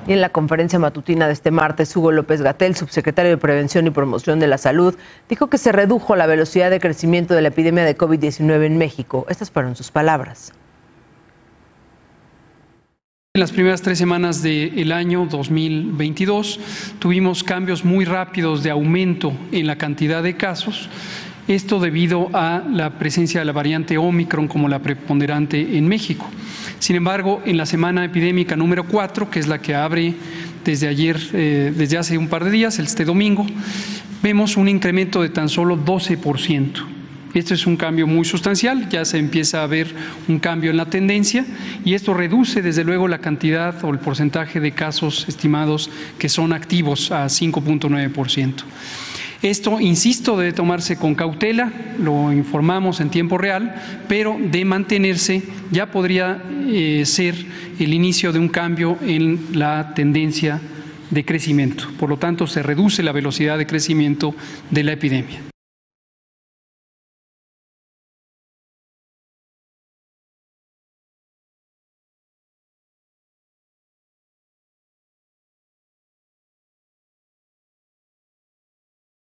Y en la conferencia matutina de este martes, Hugo López-Gatell, subsecretario de Prevención y Promoción de la Salud, dijo que se redujo la velocidad de crecimiento de la epidemia de COVID-19 en México. Estas fueron sus palabras. En las primeras 3 semanas del año 2022 tuvimos cambios muy rápidos de aumento en la cantidad de casos. Esto debido a la presencia de la variante Omicron como la preponderante en México. Sin embargo, en la semana epidémica número 4, que es la que abre desde hace un par de días, este domingo, vemos un incremento de tan solo 12%. Esto es un cambio muy sustancial, ya se empieza a ver un cambio en la tendencia y esto reduce desde luego la cantidad o el porcentaje de casos estimados que son activos a 5.9%. Esto, insisto, debe tomarse con cautela, lo informamos en tiempo real, pero de mantenerse ya podría ser el inicio de un cambio en la tendencia de crecimiento. Por lo tanto, se reduce la velocidad de crecimiento de la epidemia.